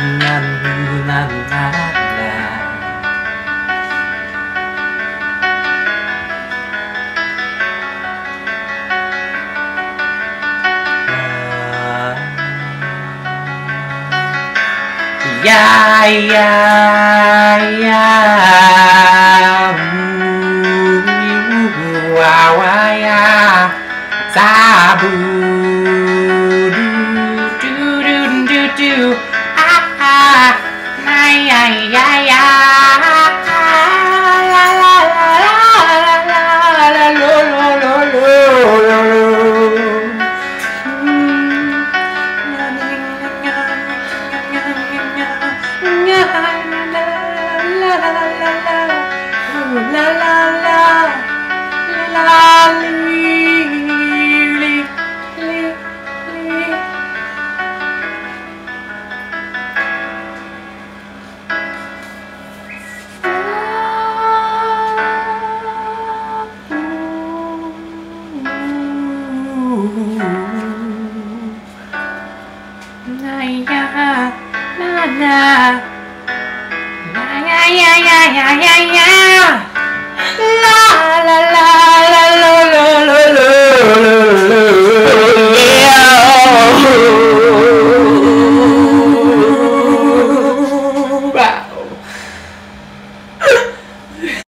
na na na. Yeah, yeah, yeah. Ooh, wow, wow, yeah. Sabu, do, do, do, do, do. Ah, ah, ay, ay, ay, ay. La, la, la, la, la, la, lo, lo, lo, lo, lo, lo. La la la la li, li, li. Na ya na na ya ya ya ya ya ya la la